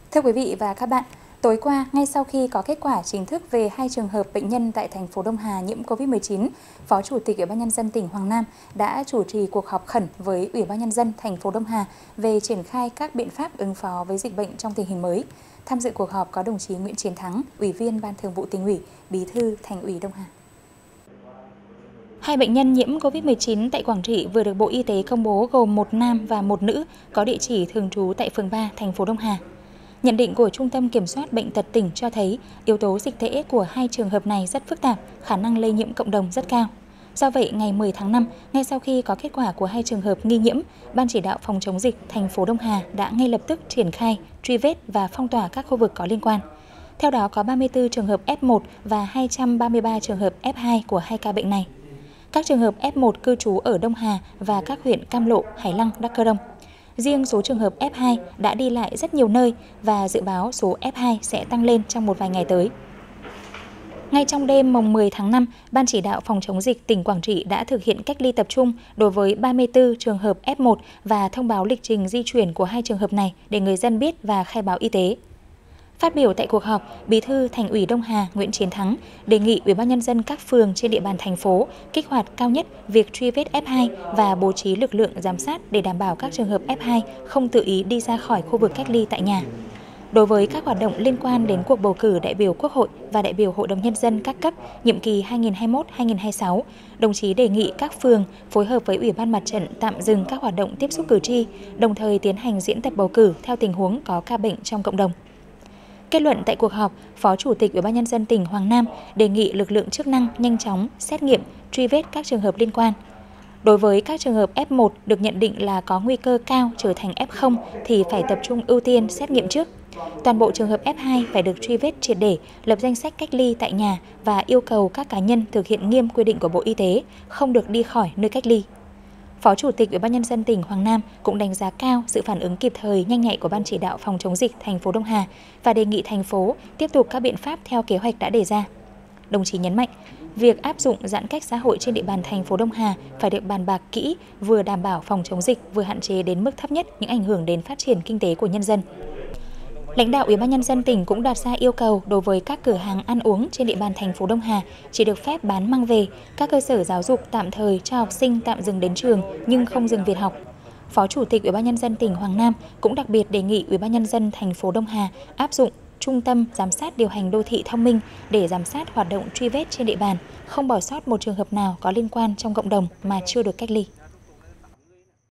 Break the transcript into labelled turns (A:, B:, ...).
A: Thưa quý vị và các bạn, tối qua, ngay sau khi có kết quả chính thức về 2 trường hợp bệnh nhân tại thành phố Đông Hà nhiễm COVID-19, Phó Chủ tịch Ủy ban Nhân dân tỉnh Hoàng Nam đã chủ trì cuộc họp khẩn với Ủy ban Nhân dân thành phố Đông Hà về triển khai các biện pháp ứng phó với dịch bệnh trong tình hình mới. Tham dự cuộc họp có đồng chí Nguyễn Chiến Thắng, Ủy viên Ban Thường vụ Tỉnh ủy, Bí thư Thành ủy Đông Hà. 2 bệnh nhân nhiễm COVID-19 tại Quảng Trị vừa được Bộ Y tế công bố gồm một nam và một nữ có địa chỉ thường trú tại phường 3, thành phố Đông Hà. Nhận định của Trung tâm Kiểm soát Bệnh tật tỉnh cho thấy yếu tố dịch tễ của 2 trường hợp này rất phức tạp, khả năng lây nhiễm cộng đồng rất cao. Do vậy, ngày 10 tháng 5, ngay sau khi có kết quả của 2 trường hợp nghi nhiễm, Ban chỉ đạo phòng chống dịch thành phố Đông Hà đã ngay lập tức triển khai, truy vết và phong tỏa các khu vực có liên quan. Theo đó, có 34 trường hợp F1 và 233 trường hợp F2 của 2 ca bệnh này. Các trường hợp F1 cư trú ở Đông Hà và các huyện Cam Lộ, Hải Lăng, Đắk Cơ Rông. Riêng số trường hợp F2 đã đi lại rất nhiều nơi và dự báo số F2 sẽ tăng lên trong một vài ngày tới. Ngay trong đêm mùng 10 tháng 5, Ban chỉ đạo phòng chống dịch tỉnh Quảng Trị đã thực hiện cách ly tập trung đối với 34 trường hợp F1 và thông báo lịch trình di chuyển của 2 trường hợp này để người dân biết và khai báo y tế. Phát biểu tại cuộc họp, Bí thư Thành ủy Đông Hà Nguyễn Chiến Thắng đề nghị Ủy ban Nhân dân các phường trên địa bàn thành phố kích hoạt cao nhất việc truy vết F2 và bố trí lực lượng giám sát để đảm bảo các trường hợp F2 không tự ý đi ra khỏi khu vực cách ly tại nhà. Đối với các hoạt động liên quan đến cuộc bầu cử đại biểu Quốc hội và đại biểu Hội đồng Nhân dân các cấp nhiệm kỳ 2021-2026, đồng chí đề nghị các phường phối hợp với Ủy ban Mặt trận tạm dừng các hoạt động tiếp xúc cử tri, đồng thời tiến hành diễn tập bầu cử theo tình huống có ca bệnh trong cộng đồng. Kết luận tại cuộc họp, Phó Chủ tịch Ủy ban Nhân dân tỉnh Hoàng Nam đề nghị lực lượng chức năng nhanh chóng xét nghiệm, truy vết các trường hợp liên quan. Đối với các trường hợp F1 được nhận định là có nguy cơ cao trở thành F0 thì phải tập trung ưu tiên xét nghiệm trước. Toàn bộ trường hợp F2 phải được truy vết triệt để, lập danh sách cách ly tại nhà và yêu cầu các cá nhân thực hiện nghiêm quy định của Bộ Y tế, không được đi khỏi nơi cách ly. Phó Chủ tịch Ủy ban Nhân dân tỉnh Hoàng Nam cũng đánh giá cao sự phản ứng kịp thời, nhanh nhạy của Ban chỉ đạo phòng chống dịch thành phố Đông Hà và đề nghị thành phố tiếp tục các biện pháp theo kế hoạch đã đề ra. Đồng chí nhấn mạnh, việc áp dụng giãn cách xã hội trên địa bàn thành phố Đông Hà phải được bàn bạc kỹ, vừa đảm bảo phòng chống dịch, vừa hạn chế đến mức thấp nhất những ảnh hưởng đến phát triển kinh tế của nhân dân. Lãnh đạo Ủy ban Nhân dân tỉnh cũng đặt ra yêu cầu đối với các cửa hàng ăn uống trên địa bàn thành phố Đông Hà chỉ được phép bán mang về, các cơ sở giáo dục tạm thời cho học sinh tạm dừng đến trường nhưng không dừng việc học. Phó Chủ tịch Ủy ban Nhân dân tỉnh Hoàng Nam cũng đặc biệt đề nghị Ủy ban Nhân dân thành phố Đông Hà áp dụng Trung tâm Giám sát điều hành đô thị thông minh để giám sát hoạt động truy vết trên địa bàn, không bỏ sót một trường hợp nào có liên quan trong cộng đồng mà chưa được cách ly.